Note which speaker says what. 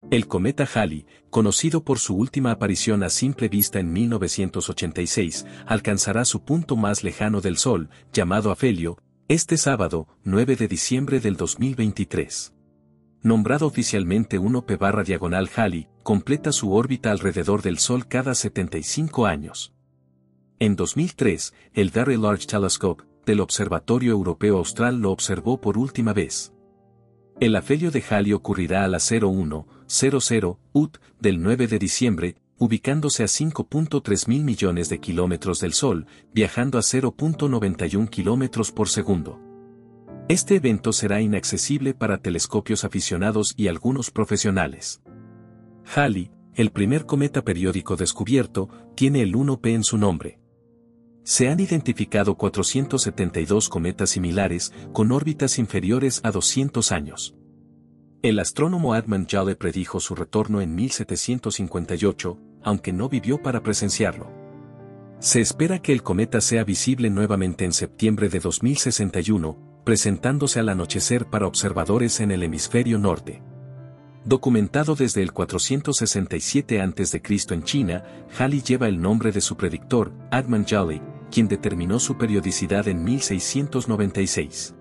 Speaker 1: El cometa Halley, conocido por su última aparición a simple vista en 1986, alcanzará su punto más lejano del Sol, llamado afelio, este sábado, 9 de diciembre del 2023. Nombrado oficialmente 1P/diagonal Halley, completa su órbita alrededor del Sol cada 75 años. En 2003, el Very Large Telescope, del Observatorio Europeo Austral lo observó por última vez. El afelio de Halley ocurrirá a las 01:00 UT del 9 de diciembre, ubicándose a 5.3 mil millones de kilómetros del Sol, viajando a 0.91 kilómetros por segundo. Este evento será inaccesible para telescopios aficionados y algunos profesionales. Halley, el primer cometa periódico descubierto, tiene el 1P en su nombre. Se han identificado 472 cometas similares, con órbitas inferiores a 200 años. El astrónomo Edmund Halley predijo su retorno en 1758, aunque no vivió para presenciarlo. Se espera que el cometa sea visible nuevamente en septiembre de 2061, presentándose al anochecer para observadores en el hemisferio norte. Documentado desde el 467 a.C. en China, Halley lleva el nombre de su predictor, Edmund Halley, quien determinó su periodicidad en 1696.